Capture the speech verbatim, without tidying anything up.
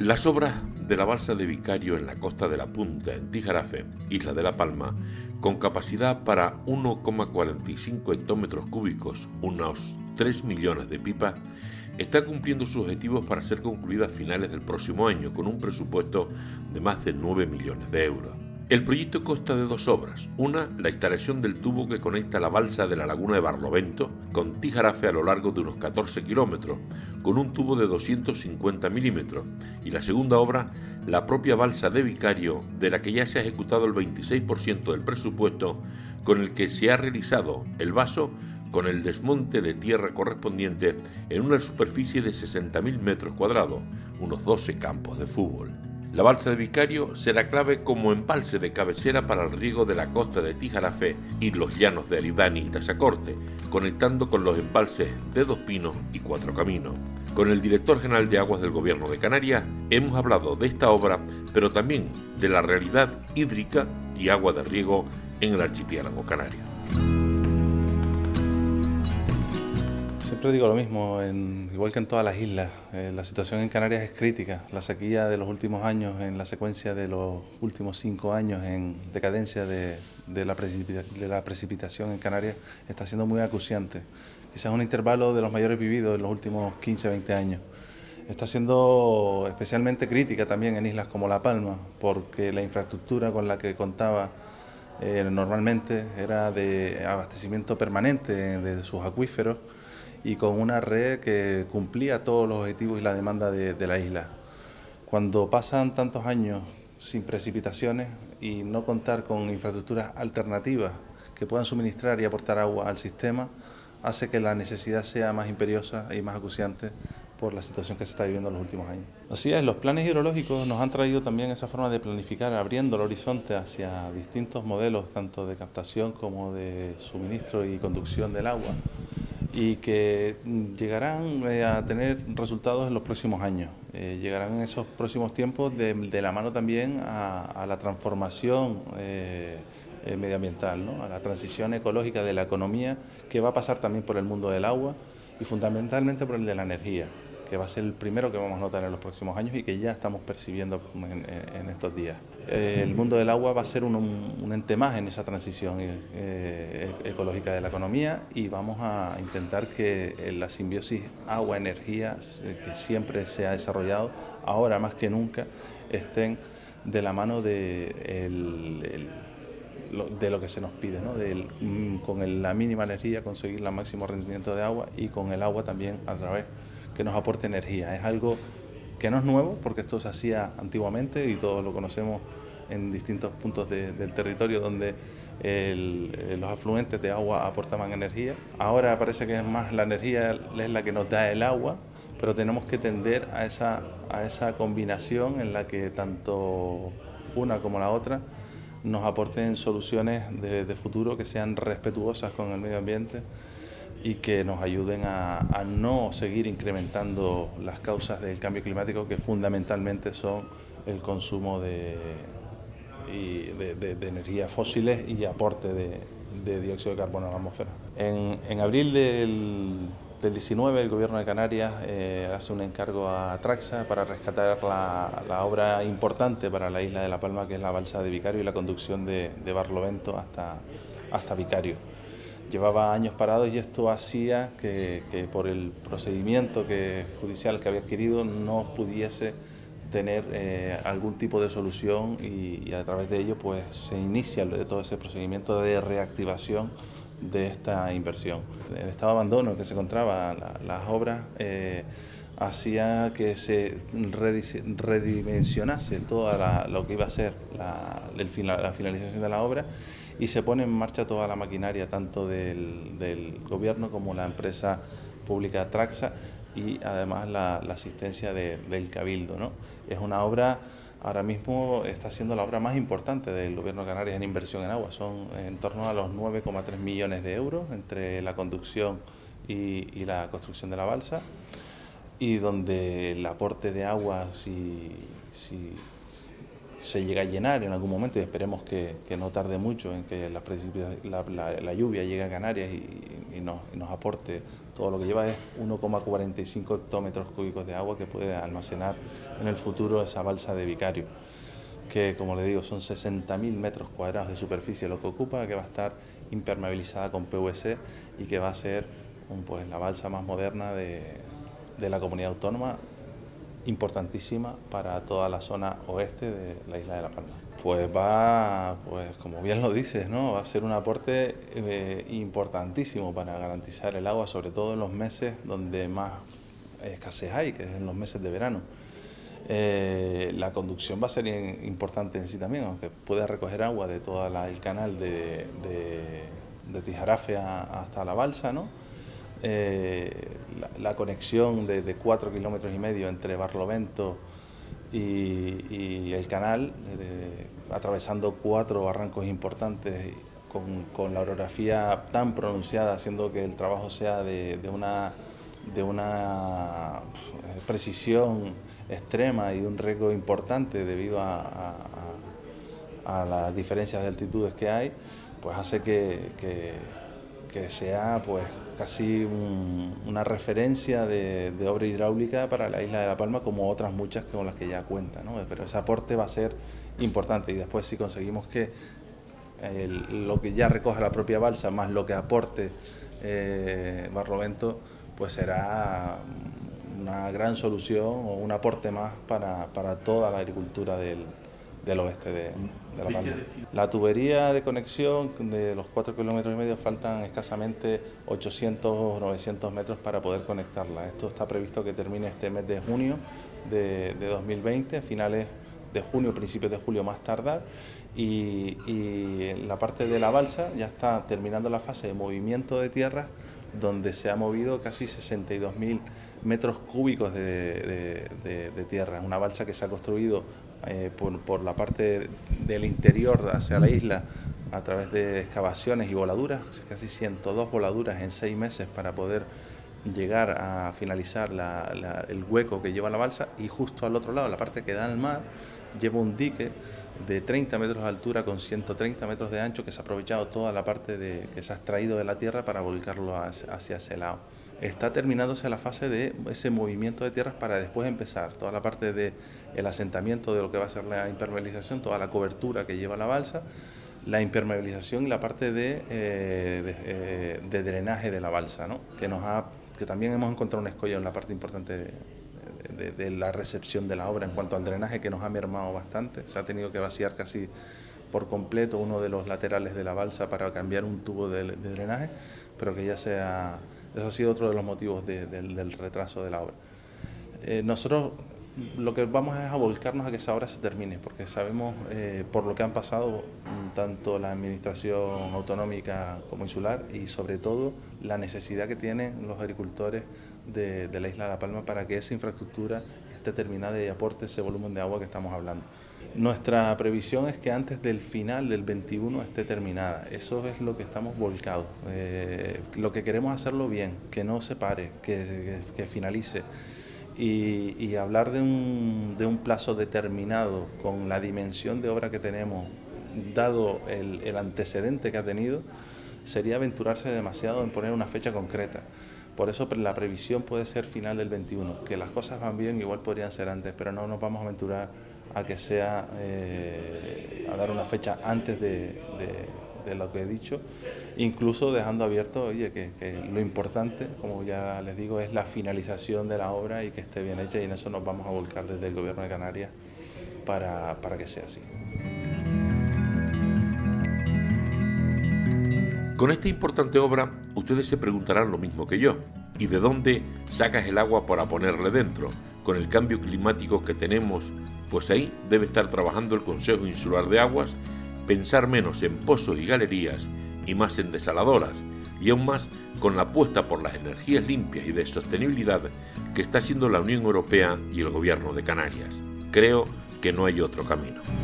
Las obras de la balsa de Vicario en la costa de La Punta, en Tijarafe, isla de La Palma, con capacidad para uno coma cuarenta y cinco hectómetros cúbicos, unos tres millones de pipas, está cumpliendo sus objetivos para ser concluida a finales del próximo año, con un presupuesto de más de nueve millones de euros. El proyecto consta de dos obras. Una, la instalación del tubo que conecta la balsa de la laguna de Barlovento con Tijarafe a lo largo de unos catorce kilómetros, con un tubo de doscientos cincuenta milímetros. Y la segunda obra, la propia balsa de Vicario, de la que ya se ha ejecutado el veintiséis por ciento del presupuesto, con el que se ha realizado el vaso con el desmonte de tierra correspondiente en una superficie de sesenta mil metros cuadrados, unos doce campos de fútbol. La balsa de Vicario será clave como embalse de cabecera para el riego de la costa de Tijarafe y los llanos de Aridane y Tazacorte, conectando con los embalses de Dos Pinos y Cuatro Caminos. Con el director general de Aguas del Gobierno de Canarias hemos hablado de esta obra, pero también de la realidad hídrica y agua de riego en el archipiélago canario. Siempre digo lo mismo, en, igual que en todas las islas, eh, la situación en Canarias es crítica. La sequía de los últimos años, en la secuencia de los últimos cinco años en decadencia de, de, la, precipita, de la precipitación en Canarias, está siendo muy acuciante. Quizás un intervalo de los mayores vividos en los últimos quince a veinte años. Está siendo especialmente crítica también en islas como La Palma, porque la infraestructura con la que contaba eh, normalmente era de abastecimiento permanente de sus acuíferos, y con una red que cumplía todos los objetivos y la demanda de, de la isla. Cuando pasan tantos años sin precipitaciones y no contar con infraestructuras alternativas que puedan suministrar y aportar agua al sistema, hace que la necesidad sea más imperiosa y más acuciante por la situación que se está viviendo en los últimos años. Así es, los planes hidrológicos nos han traído también esa forma de planificar, abriendo el horizonte hacia distintos modelos, tanto de captación como de suministro y conducción del agua, y que llegarán a tener resultados en los próximos años. Eh, llegarán en esos próximos tiempos de, de la mano también a, a la transformación eh, eh, medioambiental, ¿no? A la transición ecológica de la economía, que va a pasar también por el mundo del agua y fundamentalmente por el de la energía, que va a ser el primero que vamos a notar en los próximos años y que ya estamos percibiendo en, en estos días. Eh, el mundo del agua va a ser un, un ente más en esa transición eh, ecológica de la economía, y vamos a intentar que la simbiosis agua-energía, que siempre se ha desarrollado, ahora más que nunca, estén de la mano de, el, el, de lo que se nos pide, ¿no? De, con el, la mínima energía conseguir el máximo rendimiento de agua, y con el agua también a través que nos aporte energía. Es algo que no es nuevo, porque esto se hacía antiguamente y todos lo conocemos en distintos puntos de, del territorio donde el, los afluentes de agua aportaban energía. Ahora parece que es más la energía es la que nos da el agua, pero tenemos que tender a esa, a esa combinación en la que tanto una como la otra nos aporten soluciones de, de futuro que sean respetuosas con el medio ambiente y que nos ayuden a, a no seguir incrementando las causas del cambio climático, que fundamentalmente son el consumo de, y de, de, de energías fósiles y aporte de, de dióxido de carbono a la atmósfera. En, en abril del, del diecinueve el Gobierno de Canarias eh, hace un encargo a Traxa para rescatar la, la obra importante para la isla de La Palma, que es la balsa de Vicario y la conducción de, de Barlovento hasta, hasta Vicario. Llevaba años parados y esto hacía que, que por el procedimiento que, judicial que había adquirido no pudiese tener eh, algún tipo de solución, y, y a través de ello pues se inicia de todo ese procedimiento de reactivación de esta inversión. El estado de abandono que se encontraba la, las obras eh, hacía que se redimensionase todo lo que iba a ser la, el, la finalización de la obra, y se pone en marcha toda la maquinaria, tanto del, del gobierno como la empresa pública Traxa, y además la, la asistencia de, del Cabildo, ¿no? Es una obra, ahora mismo está siendo la obra más importante del Gobierno de Canarias en inversión en agua. Son en torno a los nueve coma tres millones de euros entre la conducción y, y la construcción de la balsa, y donde el aporte de agua, si, si se llega a llenar en algún momento, y esperemos que, que no tarde mucho en que la, la, la, la lluvia llegue a Canarias y, y, nos, y nos aporte todo lo que lleva es uno coma cuarenta y cinco hectómetros cúbicos de agua que puede almacenar en el futuro esa balsa de Vicario, que como le digo son sesenta mil metros cuadrados de superficie lo que ocupa, que va a estar impermeabilizada con P V C y que va a ser un, pues, la balsa más moderna de, de la comunidad autónoma, importantísima para toda la zona oeste de la isla de La Palma. Pues va, pues como bien lo dices, ¿no? Va a ser un aporte eh, importantísimo para garantizar el agua, sobre todo en los meses donde más escasez hay, que es en los meses de verano. Eh, la conducción va a ser importante en sí también, aunque puede recoger agua de todo el canal de, de, de Tijarafe a, hasta la balsa, ¿no? Eh, la, la conexión de, de cuatro kilómetros y medio entre Barlovento y, y el canal, de, atravesando cuatro barrancos importantes con, con la orografía tan pronunciada, haciendo que el trabajo sea de, de, una, de una precisión extrema y de un riesgo importante debido a, a, a las diferencias de altitudes que hay, pues hace que, que, que sea pues casi un, una referencia de, de obra hidráulica para la isla de La Palma, como otras muchas con las que ya cuenta, ¿no? Pero ese aporte va a ser importante, y después si conseguimos que el, lo que ya recoja la propia balsa más lo que aporte eh, Barlovento, pues será una gran solución o un aporte más para, para toda la agricultura del, del oeste de, de La Palma. La tubería de conexión de los cuatro kilómetros y medio faltan escasamente ochocientos o novecientos metros para poder conectarla. Esto está previsto que termine este mes de junio de, de dos mil veinte, finales de junio, principios de julio más tardar, y, y la parte de la balsa ya está terminando la fase de movimiento de tierra, donde se ha movido casi sesenta y dos mil metros cúbicos de, de, de, de tierra. Una balsa que se ha construido eh, por, por la parte del interior hacia la isla a través de excavaciones y voladuras, casi ciento dos voladuras en seis meses para poder llegar a finalizar la, la, el hueco que lleva la balsa, y justo al otro lado, la parte que da al mar, lleva un dique de treinta metros de altura con ciento treinta metros de ancho, que se ha aprovechado toda la parte de, que se ha extraído de la tierra para volcarlo hacia, hacia ese lado. Está terminándose la fase de ese movimiento de tierras para después empezar toda la parte del asentamiento de lo que va a ser la impermeabilización, toda la cobertura que lleva la balsa, la impermeabilización y la parte de, eh, de, eh, de drenaje de la balsa, ¿no? que, nos ha, que también hemos encontrado un escollo en la parte importante de, de, de la recepción de la obra en cuanto al drenaje, que nos ha mermado bastante. Se ha tenido que vaciar casi por completo uno de los laterales de la balsa para cambiar un tubo de, de drenaje, pero que ya sea, eso ha sido otro de los motivos de, de, del retraso de la obra. Eh, nosotros lo que vamos es a volcarnos a que esa obra se termine, porque sabemos eh, por lo que han pasado tanto la administración autonómica como insular, y sobre todo la necesidad que tienen los agricultores de, de la isla de La Palma para que esa infraestructura esté terminada y aporte ese volumen de agua que estamos hablando. Nuestra previsión es que antes del final del veintiuno esté terminada. Eso es lo que estamos volcados. Eh, lo que queremos hacerlo bien, que no se pare, que, que, que finalice. Y, y hablar de un, de un plazo determinado con la dimensión de obra que tenemos, dado el, el antecedente que ha tenido, sería aventurarse demasiado en poner una fecha concreta. Por eso la previsión puede ser final del veintiuno. Que las cosas van bien, igual podrían ser antes, pero no nos vamos a aventurar a que sea, eh, a dar una fecha antes de, de, de lo que he dicho, incluso dejando abierto, oye, que, que lo importante, como ya les digo, es la finalización de la obra y que esté bien hecha, y en eso nos vamos a volcar desde el Gobierno de Canarias para, para que sea así. Con esta importante obra, ustedes se preguntarán lo mismo que yo. ¿Y de dónde sacas el agua para ponerle dentro? Con el cambio climático que tenemos, pues ahí debe estar trabajando el Consejo Insular de Aguas, pensar menos en pozos y galerías y más en desaladoras, y aún más con la apuesta por las energías limpias y de sostenibilidad que está haciendo la Unión Europea y el Gobierno de Canarias. Creo que no hay otro camino.